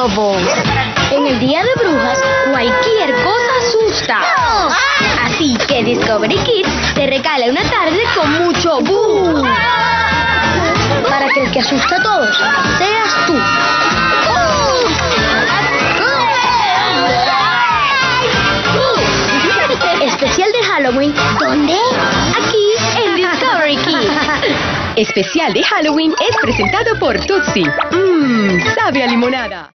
lobo. En el Día de Brujas, cualquier cosa asusta. Así que Discovery Kids te regala una tarde con mucho boo. Para que el que asusta a todos seas tú. Especial de Halloween. ¿Dónde? Aquí en Discovery Kids. Especial de Halloween es presentado por Tutsi. Sabe a limonada.